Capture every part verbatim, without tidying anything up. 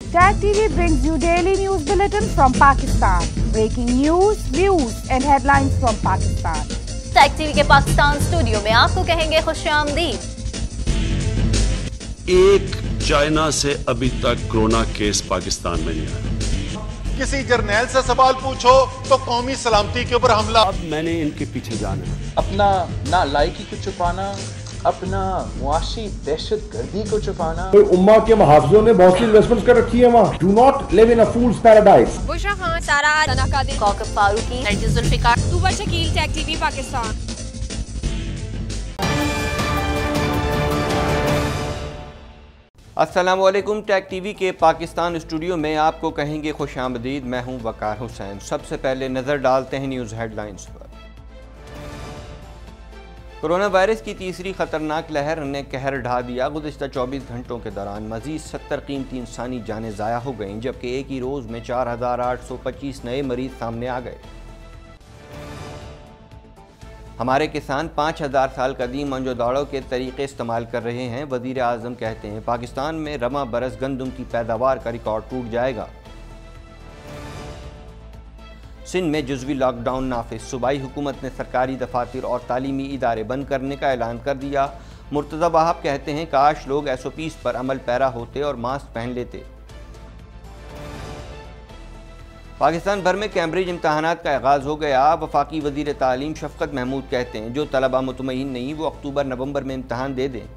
Tag T V brings you daily news bulletin from Pakistan. Breaking news, views and headlines from Pakistan. Tag T V के Pakistan studio में आपको कहेंगे खुशामदीद। एक China से अभी तक कोरोना केस पाकिस्तान में नहीं आया। किसी जर्नैल से सवाल पूछो तो कौमी सलामती के ऊपर हमला। अब मैंने इनके पीछे जाना है। अपना ना लायकी को छुपाना, अपना मुआशी दहशत गर्दी को छुपाना। तो उम्मा के मुहाफिजों ने बहुत सी इन्वेस्टमेंट्स कर रखी है वहाँ। Do not live in a fool's paradise. Bushra Khan, Sara Tanakadir, Kaukab Farooqui, Nargis Zulfiqar, Tooba Shakeel, Tag TV Pakistan. अस्सलाम वालेकुम। टैग टीवी के पाकिस्तान स्टूडियो में आपको कहेंगे खुशामदीद। मैं हूं वकार हुसैन। सबसे पहले नज़र डालते हैं न्यूज़ हेडलाइंस पर। कोरोना वायरस की तीसरी खतरनाक लहर ने कहर ढा दिया। गुज़िश्ता चौबीस घंटों के दौरान मजीद सत्तर कीमती इंसानी जानें ज़ाया हो गईं, जबकि एक ही रोज़ में चार हज़ार आठ सौ पच्चीस नए मरीज सामने आ गए। हमारे किसान पाँच हज़ार साल कदीम मंजो दौड़ों के तरीक़े इस्तेमाल कर रहे हैं। वज़ीर आज़म कहते हैं पाकिस्तान में रमा बरस गंदम की पैदावार का रिकॉर्ड टूट जाएगा। सिंध में जुज़वी लॉकडाउन नाफिज। सूबाई हुकूमत ने सरकारी दफातर और तालीमी इदारे बंद करने का ऐलान कर दिया। मुर्तज़ा वहाब कहते हैं काश लोग एस ओ पीज़ पर अमल पैरा होते और मास्क पहन लेते। पाकिस्तान भर में कैम्ब्रिज इम्तहानात का आगाज़ हो गया। वफाकी वज़ीर तालीम शफ़क़त महमूद कहते हैं जो तलबा मुतमईन नहीं वो अक्टूबर नवंबर में इम्तहान दे दें।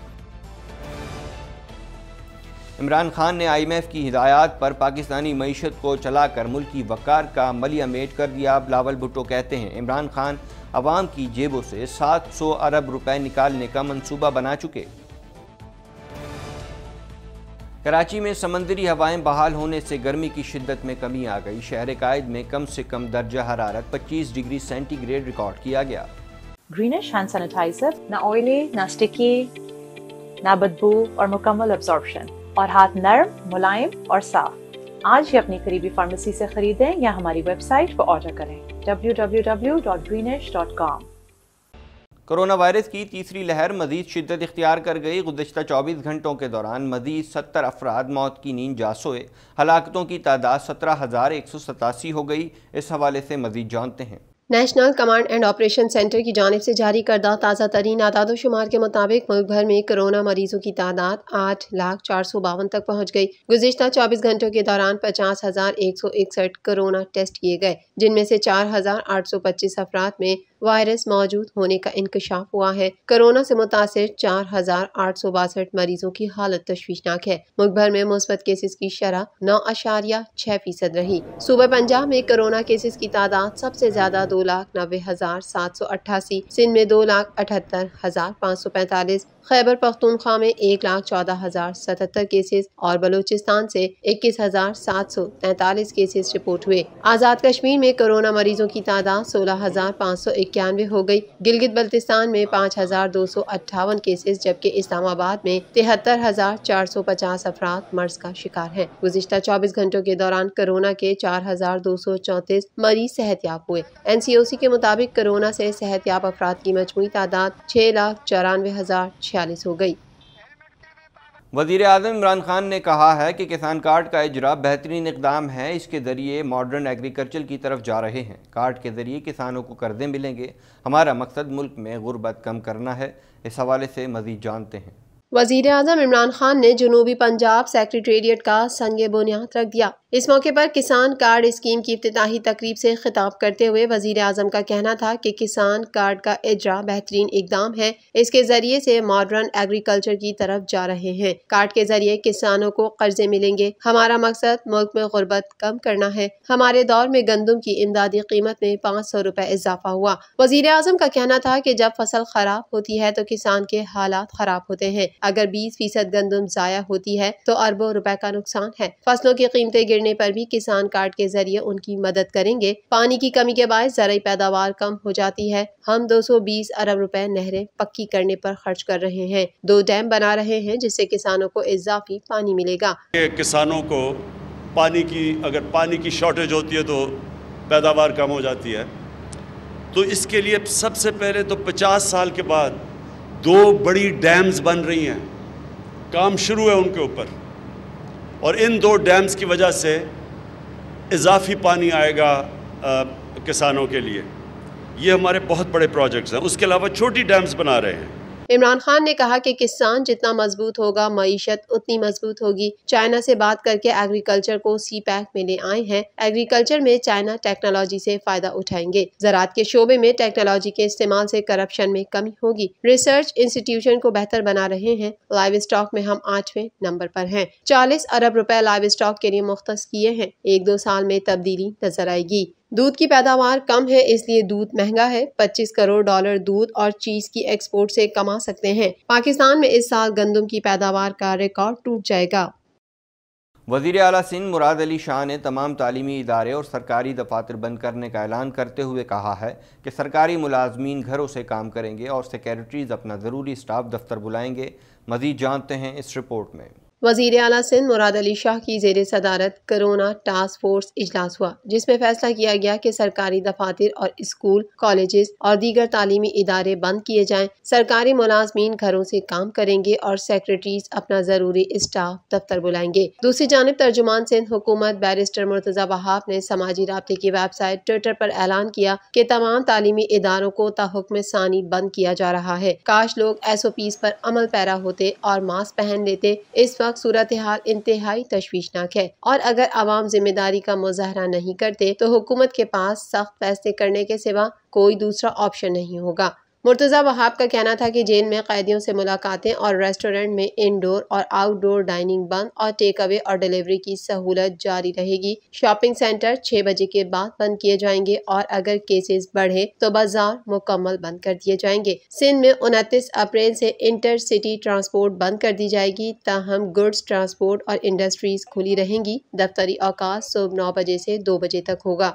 इमरान खान ने आई एम एफ की हिदायत पर पाकिस्तानी मईशत को चलाकर मुल्की वक़ार का मलिया मेट कर दिया। बिलावल भुट्टो कहते हैं इमरान खान अवाम की जेबों से सात सौ अरब रुपए निकालने का मंसूबा बना चुके। कराची में समंदरी हवाएं बहाल होने से गर्मी की शिद्दत में कमी आ गई। शहर कायद में कम से कम दर्जा हरारत पच्चीस डिग्री सेंटीग्रेड रिकॉर्ड किया गया। ग्रीनिश हैंड सैनिटाइजर ना ऑयली, ना स्टिकी, ना बदबू और मुकम्मल अब्जॉर्प्शन और हाथ नर्म, मुलायम और साफ। आज ही अपनी करीबी फार्मेसी से खरीदें या हमारी वेबसाइट पर ऑर्डर करें W W W dot Greenish dot com. Corona virus की तीसरी लहर मजीद शिद्दत इख्तियार कर गई। गुज़िश्ता चौबीस घंटों के दौरान मजीद सत्तर अफराद मौत की नींद जा सोए। हलाकतों की तादाद सत्रह हज़ार एक सौ सतासी हो गई। इस हवाले से मजीद जानते हैं। National command and operation centre की जानिब से जारी करदा ताज़ा तरीन आदाद शुमार के मुताबिक मुल्क भर में कोरोना मरीजों की तादाद आठ लाख चार सौ बावन तक पहुँच गई। गुज़िश्ता चौबीस घंटों के दौरान पचास हजार एक सौ इकसठ कोरोना टेस्ट किए गए, जिनमें से चार हजार आठ सौ पच्चीस अफराद में वायरस मौजूद होने का इंकशाफ हुआ है। कोरोना से मुतासिर चार हजार आठ सौ बासठ मरीजों की हालत तशवीशनाक है। मुल्क भर में मुस्बत केसेस की शरह नौ अशारिया छह फीसद रही। सूबे पंजाब में कोरोना केसेस की तादाद सबसे ज्यादा दो लाख नब्बे हजार सात सौ अट्ठासी, सिंध में दो लाख अठहत्तर हजार पाँच सौ पैंतालीस, खैबर पख्तूनख्वा में एक लाख चौदह हजार सतहत्तर केसेस और बलूचिस्तान से इक्कीस हजार सात सौ तैंतालीस केसेस रिपोर्ट हुए। आज़ाद कश्मीर में कोरोना मरीजों की तादाद सोलह हजार पाँच सौ इक्यानवे हो गई। गिलगित बल्तिस्तान में पाँच हजार दो सौ अट्ठावन केसेस, जबकि इस्लामाबाद में तिहत्तर हजार चार सौ पचास अफराद मर्ज का शिकार हैं। गुज़िश्ता चौबीस घंटों के दौरान कोरोना के चार हजार दो सौ चौंतीस मरीज सेहतयाब हुए। एन सी ओ सी के मुताबिक कोरोना से सेहतयाब अफराद की मजमूई तादाद छह लाख चौरानवे हजार छियालीस हो गई। वज़ीर आज़म इमरान खान ने कहा है कि किसान कार्ड का इजरा बेहतरीन इक़दाम है। इसके ज़रिए मॉडर्न एग्रीकल्चर की तरफ जा रहे हैं। कार्ड के ज़रिए किसानों को कर्ज़े मिलेंगे। हमारा मकसद मुल्क में गुर्बत कम करना है। इस हवाले से मज़ीद जानते हैं। वज़ीर आज़म इमरान खान ने जनूबी पंजाब सेक्रेटेरिएट का संग बुनियाद रख दिया। इस मौके पर किसान कार्ड स्कीम की इफ्तिताही तकरीब से खिताब करते हुए वज़ीर आज़म का कहना था कि किसान कार्ड का इजरा बेहतरीन इकदाम है। इसके जरिए से मॉडर्न एग्रीकल्चर की तरफ जा रहे हैं। कार्ड के जरिए किसानों को कर्जे मिलेंगे। हमारा मकसद मुल्क में गुर्बत कम करना है। हमारे दौर में गंदम की इमदादी कीमत में पाँच सौ रुपए इजाफा हुआ। वज़ीर आज़म का कहना था कि जब फसल खराब होती है तो किसान के हालात खराब होते हैं। अगर बीस फीसद गंदम जाया होती है तो अरबों रुपए का नुकसान है। फसलों की कीमतें गिरने पर भी किसान कार्ड के जरिए उनकी मदद करेंगे। पानी की कमी के बायस ज़राई पैदावार कम हो जाती है। हम दो सौ बीस अरब रुपए नहरें पक्की करने पर खर्च कर रहे हैं। दो डैम बना रहे हैं जिससे किसानों को इजाफी पानी मिलेगा। किसानों को पानी की अगर पानी की शॉर्टेज होती है तो पैदावार कम हो जाती है। तो इसके लिए सबसे पहले तो पचास साल के बाद दो बड़ी डैम्स बन रही हैं, काम शुरू है उनके ऊपर। और इन दो डैम्स की वजह से इजाफी पानी आएगा आ, किसानों के लिए। ये हमारे बहुत बड़े प्रोजेक्ट्स हैं। उसके अलावा छोटी डैम्स बना रहे हैं। इमरान खान ने कहा कि किसान जितना मजबूत होगा मईशत उतनी मजबूत होगी। चाइना से बात करके एग्रीकल्चर को सी पैक में ले आए हैं। एग्रीकल्चर में चाइना टेक्नोलॉजी से फायदा उठाएंगे। ज़राअत के शोबे में टेक्नोलॉजी के इस्तेमाल से करप्शन में कमी होगी। रिसर्च इंस्टीट्यूशन को बेहतर बना रहे हैं। लाइव स्टॉक में हम आठवें नंबर पर हैं। चालीस अरब रुपए लाइव स्टॉक के लिए मुख्तस किए हैं। एक दो साल में तब्दीली नजर आएगी। दूध की पैदावार कम है, इसलिए दूध महंगा है। पच्चीस करोड़ डॉलर दूध और चीज की एक्सपोर्ट से कमा सकते हैं। पाकिस्तान में इस साल गंदम की पैदावार का रिकॉर्ड टूट जाएगा। वज़ीर आला सिंध मुराद अली शाह ने तमाम तालीमी इदारे और सरकारी दफातर बंद करने का ऐलान करते हुए कहा है कि सरकारी मुलाजमीन घरों से काम करेंगे और सेक्रेटरीज अपना ज़रूरी स्टाफ दफ्तर बुलाएंगे। मज़ीद जानते हैं इस रिपोर्ट में। वज़ीर आला सिंध मुराद अली शाह की ज़ेरे सदारत कोरोना टास्क फोर्स इजलास हुआ, जिसमें फैसला किया गया कि सरकारी दफातर और स्कूल, कॉलेजेस और दीगर तालीमी इदारे बंद किए जाएं। सरकारी मुलाजमीन घरों से काम करेंगे और सेक्रेटरीज अपना ज़रूरी स्टाफ दफ्तर बुलाएंगे। दूसरी जानिब तर्जुमान सिंध हुकूमत बैरिस्टर मुर्तज़ा वहाब ने समाजी राब्ते की वेबसाइट ट्विटर पर ऐलान किया कि तमाम तालीमी इदारों को ताहुक्म सानी बंद किया जा रहा है। काश लोग एस ओ पीज़ पर अमल पैरा होते और मास्क पहन लेते। इस वक्त सूरत हाल इंतहाई तशवीशनाक है और अगर आवाम जिम्मेदारी का मुजाहरा नहीं करते तो हुकूमत के पास सख्त फैसले करने के सिवा कोई दूसरा ऑप्शन नहीं होगा। मुर्तज़ा वहाब का कहना था कि जेल में कैदियों से मुलाकातें और रेस्टोरेंट में इंडोर और आउटडोर डाइनिंग बंद और टेक अवे और डिलीवरी की सहूलत जारी रहेगी। शॉपिंग सेंटर छह बजे के बाद बंद किए जाएंगे और अगर केसेस बढ़े तो बाजार मुकम्मल बंद कर दिए जाएंगे। सिंध में उनतीस अप्रैल से इंटर सिटी ट्रांसपोर्ट बंद कर दी जाएगी, ताहम गुड्स ट्रांसपोर्ट और इंडस्ट्रीज खुली रहेंगी। दफ्तरी अवकाश सुबह नौ बजे से दो बजे तक होगा।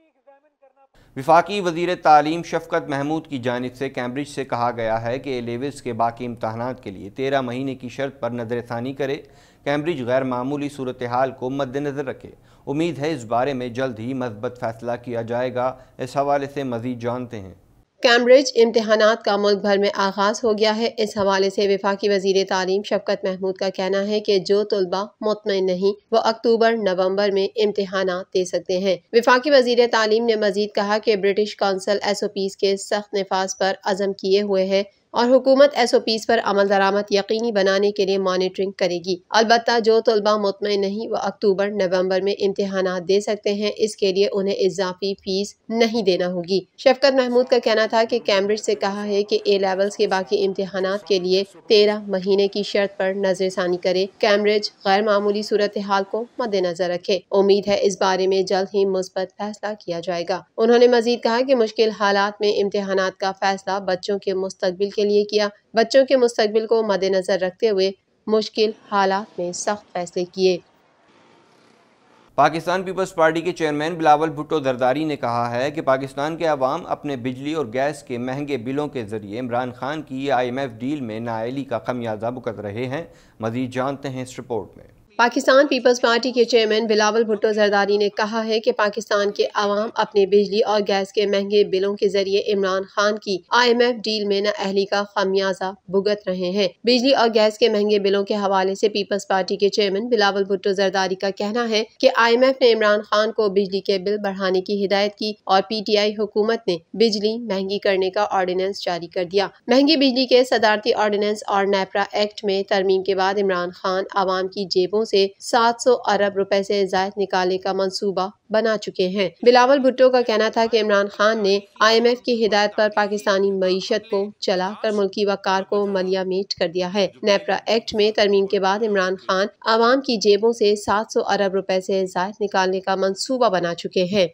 वफाकी वज़ीर तालीम शफ़क़त महमूद की जानिब से कैम्ब्रिज से कहा गया है कि ए लेवल्स के बाकी इम्तहानात के लिए तेरह महीने की शर्त पर नज़रसानी करे। कैम्ब्रिज गैर मामूली सूरत हाल को मद्देनज़र रखे। उम्मीद है इस बारे में जल्द ही मज़बूत फैसला किया जाएगा। इस हवाले से मज़ीद जानते हैं। कैम्ब्रिज इम्तहानात का मुल्क भर में आगाज हो गया है। इस हवाले से वफाकी वज़ीर तालीम शफ़क़त महमूद का कहना है कि जो तलबा मुतमईन नहीं वो अक्टूबर नवंबर में इम्तहानात दे सकते हैं। वफाकी वज़ीर तालीम ने मजीद कहा कि British council S O Ps के सख्त नफाज पर अज़म किए हुए है और हुकूमत एस ओ पीज़ पर अमल दरामद यकीनी बनाने के लिए मॉनिटरिंग करेगी। अलबत्ता जो तलबा मुतमईन नहीं वो अक्टूबर नवंबर में इम्तहानात दे सकते हैं। इसके लिए उन्हें इजाफी फीस नहीं देना होगी। शफ़क़त महमूद का कहना था कि कैम्ब्रिज से कहा है कि ए लेवल्स के बाकी इम्तहानात के लिए तेरह महीने की शर्त पर नजरसानी करे। कैम्ब्रिज गैर मामूली सूरत हाल को मद्देनजर रखे। उम्मीद है इस बारे में जल्द ही मुस्बत फैसला किया जाएगा। उन्होंने मजीद कहा कि मुश्किल हालात में इम्तहानात का फैसला बच्चों के मुस्तकबिल के लिए किया। बच्चों के मुस्तकबिल को मद्देनजर रखते हुए मुश्किल हालात में सख्त फैसले किए। पाकिस्तान पीपल्स पार्टी के चेयरमैन बिलावल भुट्टो जरदारी ने कहा है कि पाकिस्तान के अवाम अपने बिजली और गैस के महंगे बिलों के जरिए इमरान खान की आई एम एफ डील में नाअहली का खमियाजा भुगत रहे हैं। मजीद जानते हैं इस रिपोर्ट में। पाकिस्तान पीपल्स पार्टी के चेयरमैन बिलावल भुट्टो जरदारी ने कहा है कि पाकिस्तान के अवाम अपने बिजली और गैस के महंगे बिलों के जरिए इमरान खान की आई एम एफ डील में नाअहली का खमियाजा भुगत रहे हैं। बिजली और गैस के महंगे बिलों के हवाले से पीपल्स पार्टी के चेयरमैन बिलावल भुट्टो जरदारी का कहना है कि आई एम एफ ने इमरान खान को बिजली के बिल बढ़ाने की हिदायत की और पी टी आई हुकूमत ने बिजली महंगी करने का ऑर्डिनेंस जारी कर दिया। महंगी बिजली के सदारती ऑर्डिनेंस और नेपरा एक्ट में तरमीम के बाद इमरान खान आवाम की जेबों से सात सौ अरब रुपए से जायद निकालने का मंसूबा बना चुके हैं। बिलावल भुट्टो का कहना था कि इमरान खान ने आई एम एफ की हिदायत पर पाकिस्तानी मईशत को चलाकर मुल्की वकार को मलिया मीट कर दिया है। नेपरा एक्ट में तरमीम के बाद इमरान खान आवाम की जेबों से सात सौ अरब रुपए से जायद निकालने का मंसूबा बना चुके हैं।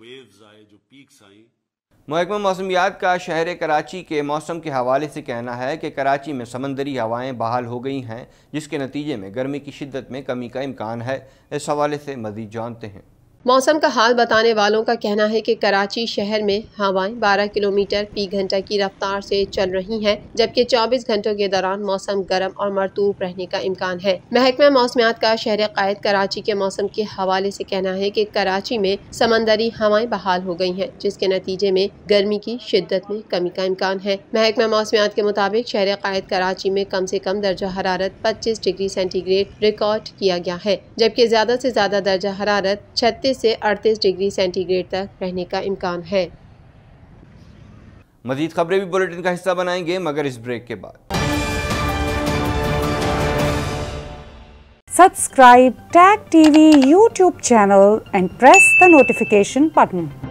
महकमा मौसमियात का शहर कराची के मौसम के हवाले से कहना है कि कराची में समंदरी हवाएं बहाल हो गई हैं, जिसके नतीजे में गर्मी की शिद्दत में कमी का इम्कान है। इस हवाले से मज़ीद जानते हैं। मौसम का हाल बताने वालों का कहना है कि कराची शहर में हवाएं बारह किलोमीटर फी घंटा की रफ्तार से चल रही हैं, जबकि चौबीस घंटों के दौरान मौसम गर्म और मरतूब रहने का इम्कान है। महकमा मौसमियात का शहर कायद कराची के मौसम के हवाले से कहना है कि कराची में समंदरी हवाएं बहाल हो गई हैं, जिसके नतीजे में गर्मी की शिद्दत में कमी का इम्कान है। महकमा मौसमियात के मुताबिक शहर कायद कराची में कम से कम दर्जा हरारत पच्चीस डिग्री सेंटीग्रेड रिकॉर्ड किया गया है, जबकि ज्यादा से ज्यादा दर्जा हरारत छत्तीस से अड़तीस डिग्री सेंटीग्रेड तक रहने का इम्कान है। मजीद खबरें भी बुलेटिन का हिस्सा बनाएंगे, मगर इस ब्रेक के बाद। Subscribe Tag T V YouTube channel and press the notification button.